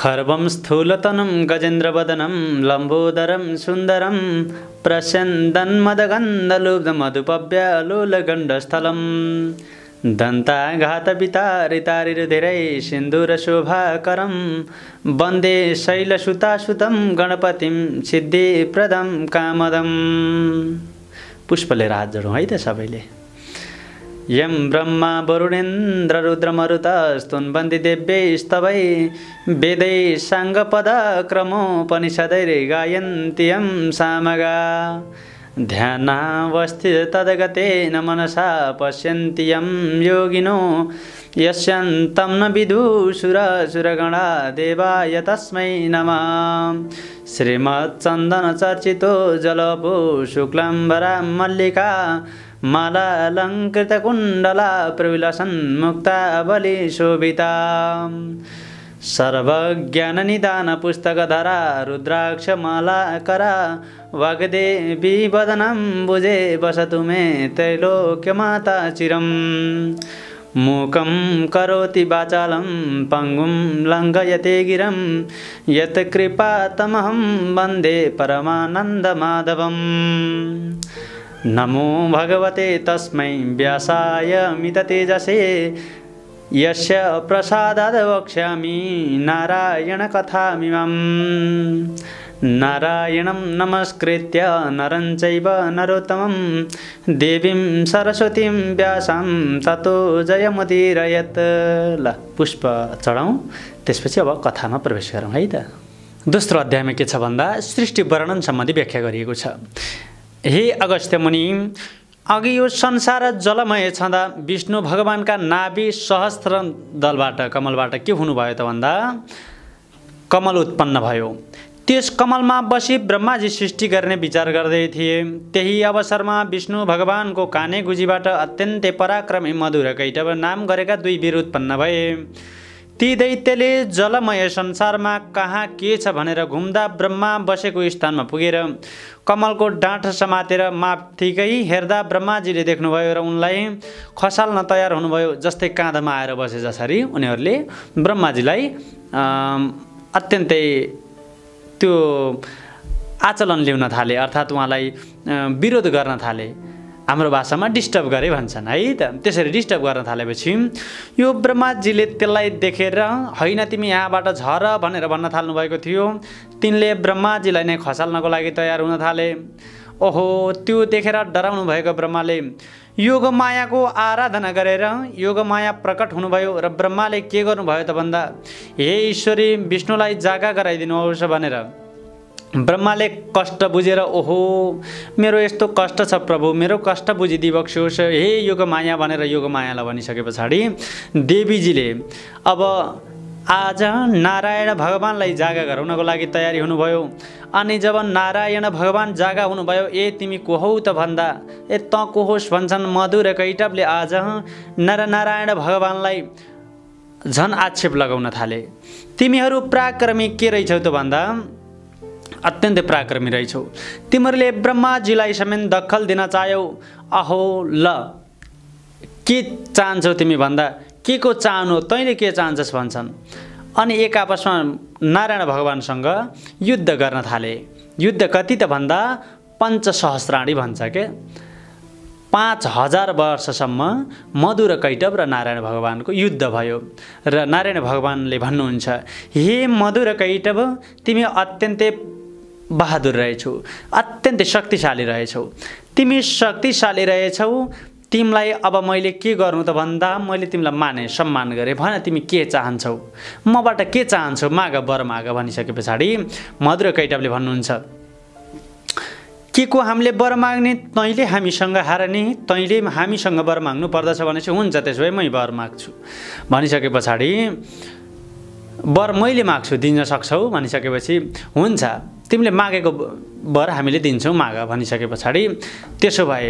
खर्वं स्थूलतनं गजेन्द्रवदनं लम्बोदरं सुन्दरं प्रस्यन्दन्मदगन्धलुब्धमधुपव्यालोलगण्डस्थलं दन्ताघातवितारितारिरुधिरै सिन्दूरशोभाकरं वन्दे शैलसुतासुतं गणपतिं सिद्धिप्रदं कामदं। पुष्पले हात जोडौँ है त सबैले। यं ब्रह्मा वरुणेन्द्र रुद्रमरुतस्तुन्वन्ति देव्यैस्तवै वेदै साङ्गपदक्रमोपनिषदैर्गायन्ति यं सामगा ध्यानावस्थित तद्गतेन मनसा पश्यन्ति यं योगिनो यस्यान्तं न विदुषुरसुरगणा देवाय तस्मै नमः। श्रीमच्चन्दनचर्चितो जलपो शुक्लाम्बरा मल्लिका मालालङ्कृतकुण्डला प्रविलसन्मुक्तावलिशोभिता सर्वज्ञाननिदानपुस्तकधरा रुद्राक्षमालाकरा वाग्देवी वदनाम्बुजे वसतु मे त्रैलोक्यमाता चिरम्। मूकं करोति वाचालं पङ्गुं लङ्घयते गिरं यत्कृपातमहं वन्दे परमानन्दमाधवम्। नमो भगवते तस्मै व्यासाय मिततेजसे यस्य प्रसादाद् वक्ष्यामि नारायणकथामिमम्। नारायणं नमस्कृत्य नरं चैव नरोत्तमं देवीं सरस्वतीं व्यासं ततो जयमुदीरयेत्। ल पुष्प चढाउँ, त्यसपछि अब कथामा प्रवेश गरौँ है त। दोस्रो अध्यायमा के छ भन्दा सृष्टि वर्णन सम्बन्धी व्याख्या गरिएको छ। हे अगस्त्य मुनि, अघि यो संसार जलमय छँदा विष्णु भगवानका नाभि सहस्त्र दलबाट कमलबाट के हुनुभयो त भन्दा कमल उत्पन्न भयो। त्यस कमलमा बसी ब्रह्माजी सृष्टि गर्ने विचार गर्दै थिए। त्यही अवसरमा विष्णु भगवानको काने गुजीबाट अत्यन्तै पराक्रमी मधुर कैटभ नाम गरेका दुई वीर उत्पन्न भए। ती दैत्यले जलमय संसारमा कहाँ के छ भनेर घुम्दा ब्रह्मा बसेको स्थानमा पुगेर कमलको डाँठ समातेर माथिकै हेर्दा ब्रह्माजीले देख्नुभयो र उनलाई खसाल्न तयार हुनुभयो। जस्तै काँधमा आएर बसे जसरी उनीहरूले ब्रह्माजीलाई अत्यन्तै त्यो आचलन ल्याउन थाले, अर्थात् उहाँलाई विरोध गर्न थाले। हाम्रो भाषामा डिस्टर्ब गरे भन्छन् है त। त्यसरी डिस्टर्ब गर्न थालेपछि यो ब्रह्माजीले त्यसलाई देखेर होइन तिमी यहाँबाट झर भनेर भन्न थाल्नु भएको थियो। तिनले ब्रह्माजीलाई नै खसाल्नको लागि तयार हुन थाले। ओहो, त्यो देखेर डराउनु भएको ब्रह्माले योगमायाको आराधना गरेर योगमाया प्रकट हुनुभयो र ब्रह्माले के गर्नुभयो त भन्दा हे ईश्वरी विष्णुलाई जागा गराइदिनुहोस् भनेर ब्रह्माले कष्ट बुझेर ओहो मेरो यस्तो कष्ट छ प्रभु, मेरो कष्ट बुझिदिबक्सोस् हे योगमाया भनेर योगमायालाई भनिसके पछाडि देवीजीले अब आज नारायण भगवानलाई जागा गराउनको लागि तयारी हुनुभयो। अनि जब नारायण भगवान जागा हुनुभयो, ए तिमी को हौ त भन्दा ए त को होस् भन्छन् मधुर कैटभले आज नरनारायण भगवानलाई झन आक्षेप लगाउन थाले। तिमीहरू पराक्रमी के रहेछौ त भन्दा अत्यन्तै पराक्रमी रहेछौ। तिमीहरूले ब्रह्माजीलाई समेत दखल दिन चाह्यौ। अहो ल के चाहन्छौ तिमी भन्दा के को चाहनु, तैँले के चाहन्छस् भन्छन्। अनि एक आपसमा नारायण भगवानसँग युद्ध गर्न थाले। युद्ध कति त भन्दा 5 सहस्राणी भन्छ के 5000 वर्षसम्म मधुर कैटभ र नारायण भगवानको युद्ध भयो। र नारायण भगवानले भन्नुहुन्छ हे मधुर कैटभ तिमी अत्यन्तै बहादुर रहेछौ, अत्यन्तै शक्तिशाली रहेछौ। तिमी शक्तिशाली रहेछौ, तिमीलाई अब मैले के गर्नु त भन्दा मैले तिमीलाई माने सम्मान गरेँ। भन तिमी के चाहन्छौ, मबाट के चाहन्छौ, माग वर माग भनिसके पछाडि मधुर कैटभले भन्नुहुन्छ के को हामीले वर माग्ने, तैँले हामीसँग हार्ने, तैँले हामीसँग वर माग्नु पर्दछ भनेपछि हुन्छ त्यसो भए मै वर माग्छु भनिसके पछाडि वर मैले माग्छु दिन सक्छौ भनिसकेपछि हुन्छ तिमीले मागेको वर हामीले दिन्छौँ माग भनिसके पछाडि त्यसो भए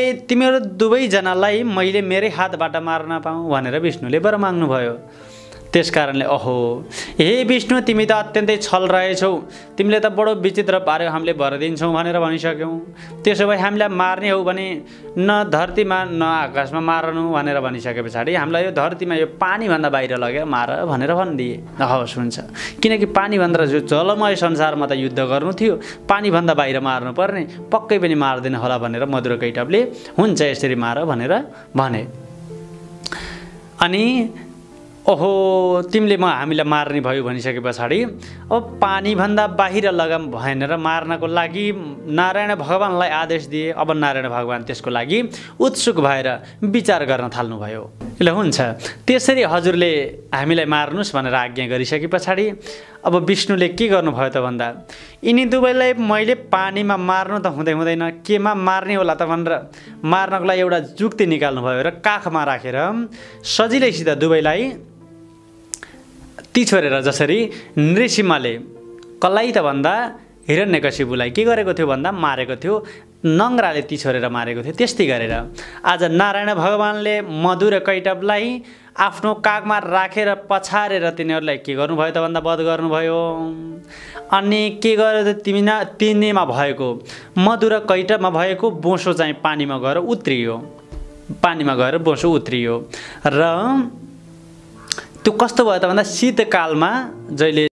तिमीहरू दुवैजनालाई मैले मेरै हातबाट मार्न पाऊँ भनेर विष्णुले वर माग्नुभयो। त्यस कारणले अहो हे विष्णु तिमी त अत्यन्तै छल रहेछौ, तिमीले त बडो विचित्र पार्यो, हामीले भरिदिन्छौँ भनेर भनिसक्यौँ। त्यसो भए हामीलाई मार्ने हो भने न धरतीमा न आकाशमा मार्नु भनेर भनिसके पछाडि हामीलाई यो धरतीमा यो पानीभन्दा बाहिर लगेर मार भनेर भनिदिए। हवस् हुन्छ, किनकि पानीभन्दा जो जलमय संसारमा त युद्ध गर्नु थियो, पानीभन्दा बाहिर मार्नु पर्ने, पक्कै पनि मार्दैन होला भनेर मधुरकैटवले हुन्छ यसरी मार भनेर भने। अनि ओहो तिमीले हामीलाई मार्ने भयो भनिसके पछाडि अब पानीभन्दा बाहिर लगाम भनेर मार्नको लागि नारायण भगवानलाई आदेश दिए। अब नारायण भगवान त्यसको लागि उत्सुक भएर विचार गर्न थाल्नुभयो। ल हुन्छ, त्यसरी हजुरले हामीलाई मार्नुहोस् भनेर आज्ञा गरिसके पछाडि अब विष्णुले के गर्नुभयो त भन्दा यिनी दुवैलाई मैले पानीमा मार्नु त हुँदैन, केमा मार्ने होला त भनेर मार्नको लागि एउटा जुक्ति निकाल्नुभयो र काखमा राखेर सजिलैसित दुवैलाई तिछोरेर, जसरी नृसिंहले कसलाई त भन्दा हिरण्यकशिपुलाई के गरेको थियो भन्दा मारेको थियो, नङ्ग्राले तिछोरेर मारेको थियो। त्यस्तै गरेर आज नारायण भगवानले मधुरकैटवलाई आफ्नो काखमा राखेर पछारेर तिनीहरूलाई के गर्नुभयो त भन्दा वध गर्नुभयो। अनि के गर्यो त तिनीमा भएको मधुरकैटवमा भएको बोसो चाहिँ पानीमा गएर उत्रियो, पानीमा गएर बोसो उत्रियो। र त्यो कस्तो भयो त भन्दा शीतकालमा जहिले